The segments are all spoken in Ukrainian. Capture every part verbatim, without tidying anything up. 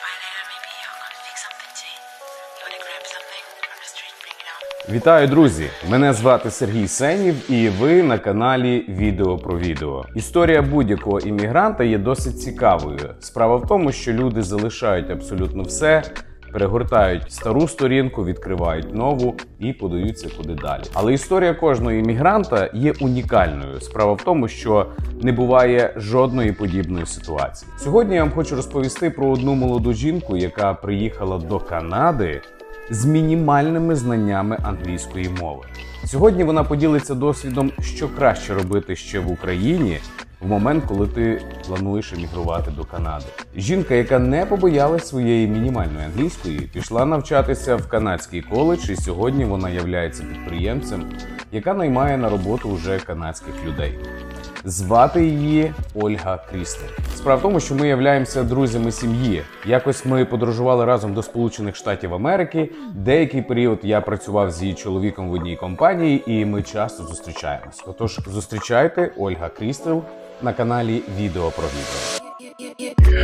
Вітаю, друзі! Мене звати Сергій Сенів і ви на каналі Відео про відео. Історія будь-якого іммігранта є досить цікавою. Справа в тому, що люди залишають абсолютно все, перегортають стару сторінку, відкривають нову і подаються куди далі. Але історія кожного іммігранта є унікальною. Справа в тому, що не буває жодної подібної ситуації. Сьогодні я вам хочу розповісти про одну молоду жінку, яка приїхала до Канади з мінімальними знаннями англійської мови. Сьогодні вона поділиться досвідом, що краще робити ще в Україні в момент, коли ти плануєш емігрувати до Канади. Жінка, яка не побоялась своєї мінімальної англійської, пішла навчатися в канадський коледж, і сьогодні вона являється підприємцем, яка наймає на роботу вже канадських людей. Звати її Ольга Крістел. Справа в тому, що ми являємося друзями сім'ї. Якось ми подорожували разом до Сполучених Штатів Америки. Деякий період я працював з її чоловіком в одній компанії, і ми часто зустрічаємось. Отож, зустрічайте Ольга Крістел на каналі Відео про відео.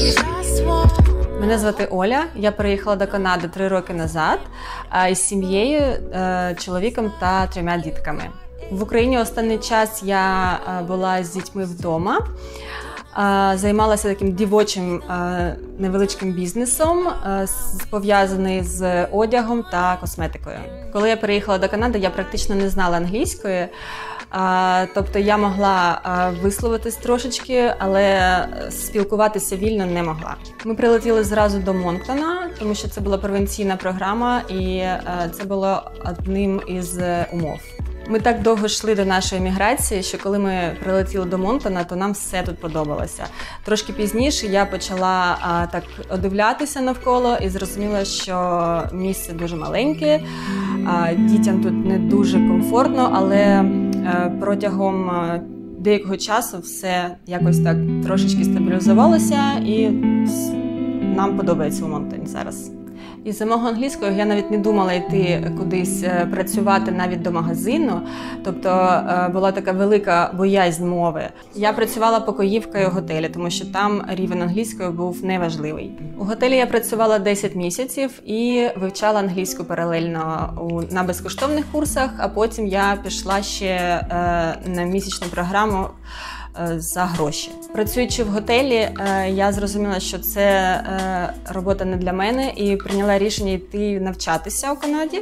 Мене звати Оля, я переїхала до Канади три роки назад із сім'єю, чоловіком та трьома дітками. В Україні останній час я була з дітьми вдома, займалася таким дівочим невеличким бізнесом, пов'язаний з одягом та косметикою. Коли я переїхала до Канади, я практично не знала англійської, тобто я могла висловитись трошечки, але спілкуватися вільно не могла. Ми прилетіли зразу до Монктона, тому що це була превенційна програма і це було одним із умов. Ми так довго йшли до нашої міграції, що коли ми прилетіли до Монктона, то нам все тут подобалося. Трошки пізніше я почала а, так одивлятися навколо і зрозуміла, що місце дуже маленьке, а, дітям тут не дуже комфортно, але а, протягом а, деякого часу все якось так трошечки стабілізувалося і нам подобається у Монктоні зараз. Із-за мого англійського я навіть не думала йти кудись працювати навіть до магазину, тобто була така велика боязнь мови. Я працювала покоївкою в готелі, тому що там рівень англійської був неважливий. У готелі я працювала десять місяців і вивчала англійську паралельно на безкоштовних курсах, а потім я пішла ще на місячну програму за гроші. Працюючи в готелі, я зрозуміла, що це робота не для мене і прийняла рішення йти навчатися у Канаді.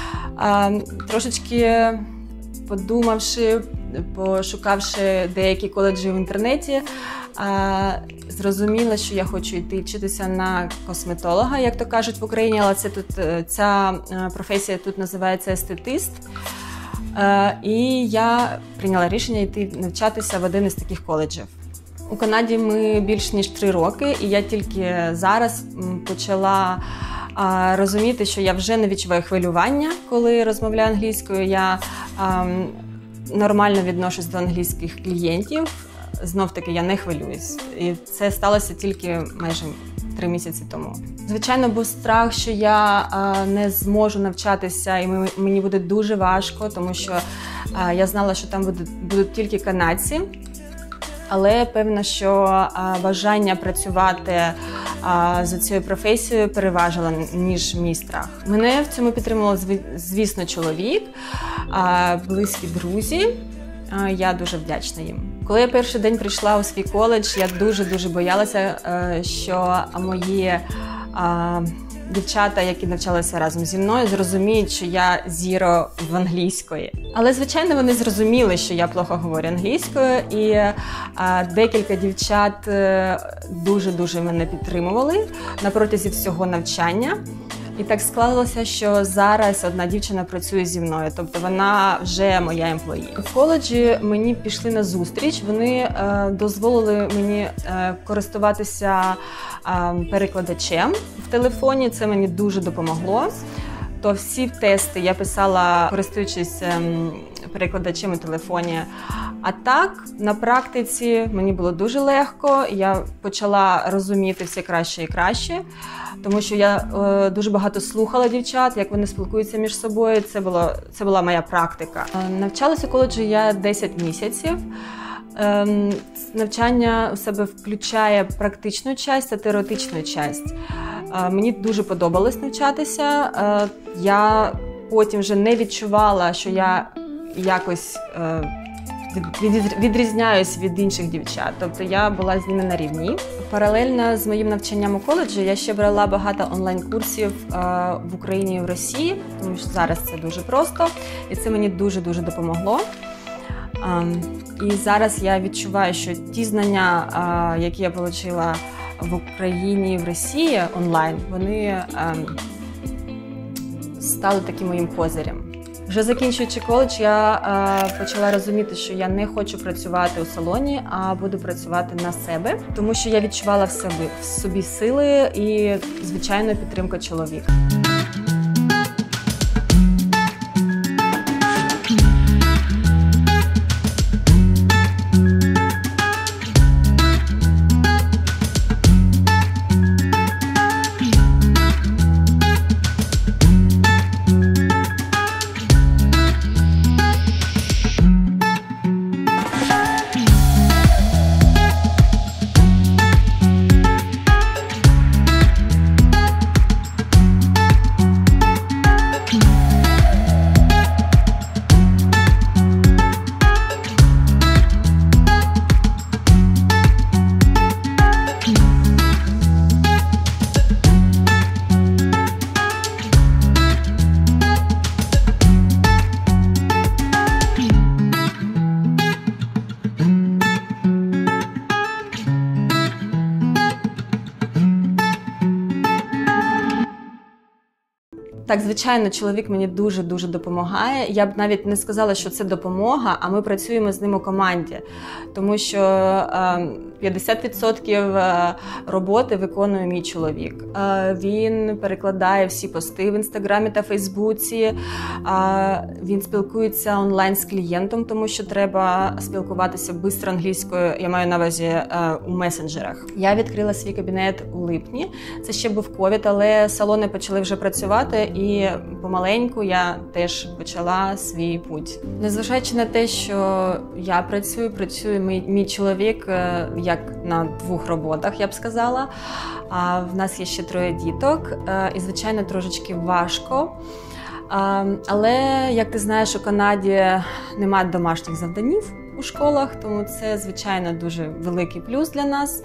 Трошечки подумавши, пошукавши деякі коледжі в інтернеті, зрозуміла, що я хочу йти вчитися на косметолога, як то кажуть в Україні, але це тут, ця професія тут називається естетист. І я прийняла рішення йти навчатися в один із таких коледжів. У Канаді ми більш ніж три роки, і я тільки зараз почала розуміти, що я вже не відчуваю хвилювання, коли розмовляю англійською. Я нормально відношусь до англійських клієнтів, знов-таки я не хвилююсь. І це сталося тільки майже три місяці тому. Звичайно, був страх, що я а, не зможу навчатися і мені буде дуже важко, тому що а, я знала, що там будуть, будуть тільки канадці. Але певно, що а, бажання працювати а, за цією професією переважило, ніж мій страх. Мене в цьому підтримував, звісно, чоловік, а, близькі друзі. А, я дуже вдячна їм. Коли я перший день прийшла у свій коледж, я дуже-дуже боялася, що мої а, дівчата, які навчалися разом зі мною, зрозуміють, що я зіро в англійської. Але, звичайно, вони зрозуміли, що я плохо говорю англійською, і а, декілька дівчат дуже-дуже мене підтримували на протязі всього навчання. І так склалося, що зараз одна дівчина працює зі мною, тобто вона вже моя емплої. В коледжі мені пішли на зустріч, вони е, дозволили мені е, користуватися е, перекладачем в телефоні, це мені дуже допомогло. То всі тести я писала, користуючись е, перекладачем у телефоні. А так, на практиці мені було дуже легко, я почала розуміти все краще і краще, тому що я е, дуже багато слухала дівчат, як вони спілкуються між собою, це, було, це була моя практика. Навчалася у коледжі я десять місяців, Ем, навчання у себе включає практичну часть та теоретичну часть. Е, мені дуже подобалось навчатися. Е, я потім вже не відчувала, що я якось е, від, від, відрізняюсь від інших дівчат. Тобто я була з ними на рівні. Паралельно з моїм навчанням у коледжі я ще брала багато онлайн-курсів е, в Україні і в Росії, тому що зараз це дуже просто, і це мені дуже-дуже допомогло. Um, і зараз я відчуваю, що ті знання, uh, які я отримала в Україні і в Росії онлайн, вони um, стали таким моїм козирем. Вже закінчуючи коледж, я uh, почала розуміти, що я не хочу працювати у салоні, а буду працювати на себе, тому що я відчувала в собі, в собі сили і, звичайно, підтримку чоловіка. Так, звичайно, чоловік мені дуже-дуже допомагає. Я б навіть не сказала, що це допомога, а ми працюємо з ним у команді. Тому що п'ятдесят відсотків роботи виконує мій чоловік. Він перекладає всі пости в Інстаграмі та Фейсбуці. Він спілкується онлайн з клієнтом, тому що треба спілкуватися швидко англійською, я маю на увазі у месенджерах. Я відкрила свій кабінет у липні. Це ще був ковід, але салони почали вже працювати. І помаленьку я теж почала свій путь. Незважаючи на те, що я працюю, працює мій, мій чоловік як на двох роботах, я б сказала. А в нас є ще троє діток, і, звичайно, трошечки важко. Але, як ти знаєш, у Канаді немає домашніх завданів у школах, тому це, звичайно, дуже великий плюс для нас.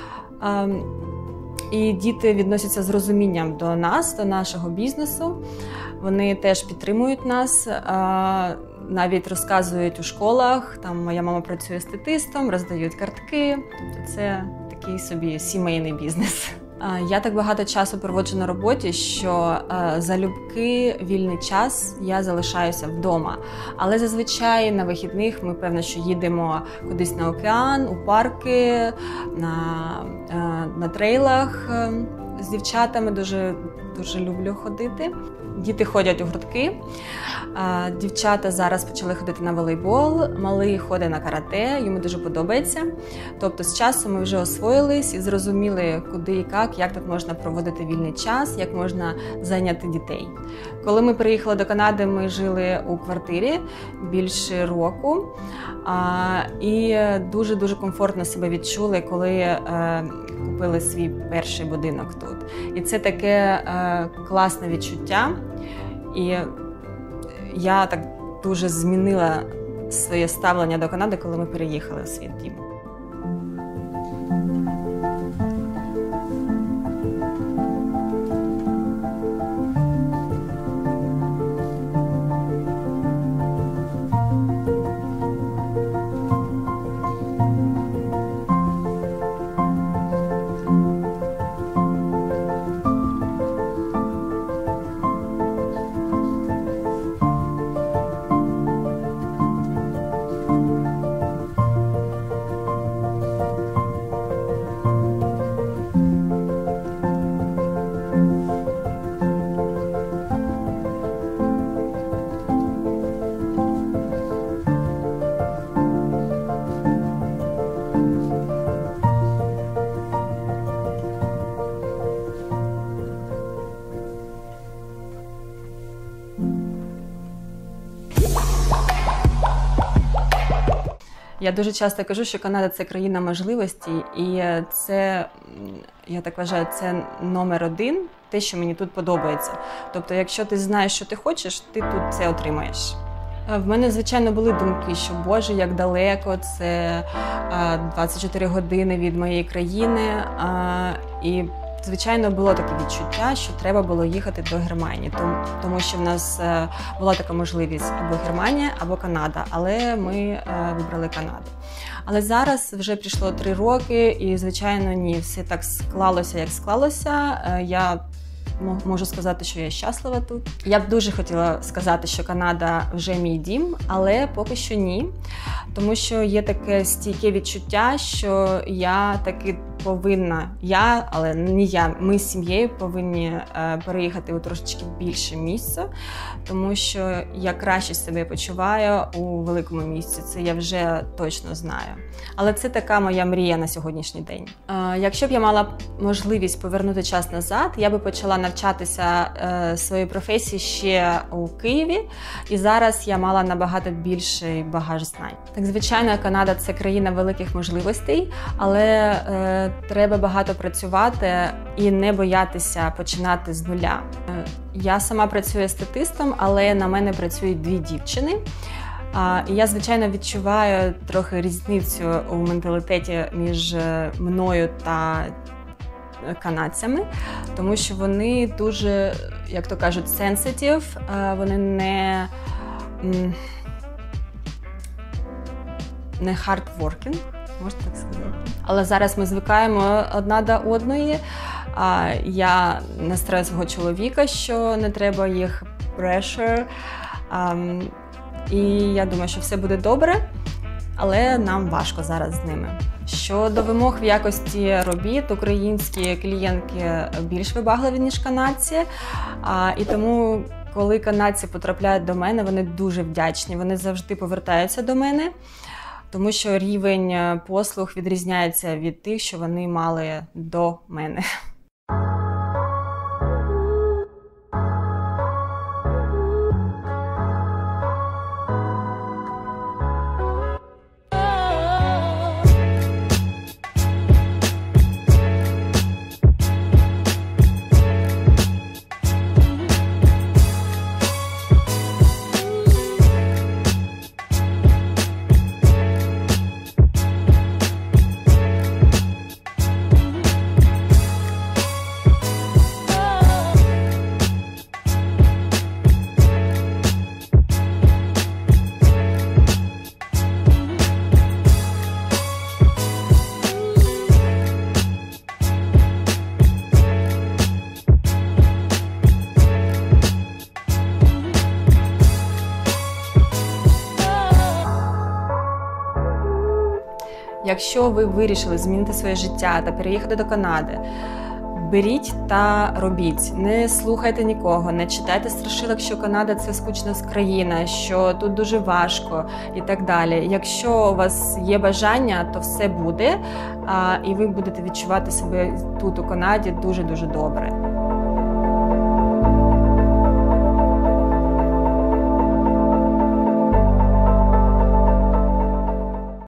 І діти відносяться з розумінням до нас, до нашого бізнесу. Вони теж підтримують нас, навіть розказують у школах. Там моя мама працює естетистом, роздають картки. Тобто це такий собі сімейний бізнес. Я так багато часу проводжу на роботі, що залюбки вільний час я залишаюся вдома. Але зазвичай на вихідних ми, певно, що їдемо кудись на океан, у парки, на, на трейлах з дівчатами. Дуже, дуже люблю ходити. Діти ходять у гуртки. Дівчата зараз почали ходити на волейбол, малий ходить на карате, йому дуже подобається. Тобто з часом ми вже освоїлись і зрозуміли, куди і як, як тут можна проводити вільний час, як можна зайняти дітей. Коли ми приїхали до Канади, ми жили у квартирі більше року і дуже-дуже комфортно себе відчули, коли купили свій перший будинок тут. І це таке класне відчуття. І я так дуже змінила своє ставлення до Канади, коли ми переїхали у свій дім. Я дуже часто кажу, що Канада – це країна можливостей, і це, я так вважаю, це номер один, те, що мені тут подобається. Тобто, якщо ти знаєш, що ти хочеш, ти тут це отримаєш. В мене, звичайно, були думки, що, Боже, як далеко, це двадцять чотири години від моєї країни, і звичайно, було таке відчуття, що треба було їхати до Германії, тому що в нас була така можливість або Германія, або Канада, але ми вибрали Канаду. Але зараз вже прийшло три роки і, звичайно, ні, все так склалося, як склалося. Я можу сказати, що я щаслива тут. Я б дуже хотіла сказати, що Канада вже мій дім, але поки що ні. Тому що є таке стійке відчуття, що я таки повинна, я, але не я, ми з сім'єю повинні е, переїхати у трошечки більше місце, тому що я краще себе почуваю у великому місці, це я вже точно знаю. Але це така моя мрія на сьогоднішній день. Е, якщо б я мала можливість повернути час назад, я би почала навчатися е, своїй професії ще у Києві, і зараз я мала набагато більший багаж знань. Так, звичайно, Канада – це країна великих можливостей, але е, треба багато працювати і не боятися починати з нуля. Я сама працюю статистом, але на мене працюють дві дівчини. І я, звичайно, відчуваю трохи різницю у менталітеті між мною та канадцями, тому що вони дуже, як то кажуть, sensitive, вони не, не hard working. Можна так сказати. Але зараз ми звикаємо одна до одної. Я настрою свого чоловіка, що не треба їх pressure. І я думаю, що все буде добре, але нам важко зараз з ними. Щодо вимог в якості робіт, українські клієнтки більш вибагливі, ніж канадці. І тому, коли канадці потрапляють до мене, вони дуже вдячні. Вони завжди повертаються до мене. Тому що рівень послуг відрізняється від тих, що вони мали до мене. Якщо ви вирішили змінити своє життя та переїхати до Канади, беріть та робіть. Не слухайте нікого, не читайте страшилок, що Канада – це скучна країна, що тут дуже важко і так далі. Якщо у вас є бажання, то все буде, і ви будете відчувати себе тут у Канаді дуже-дуже добре.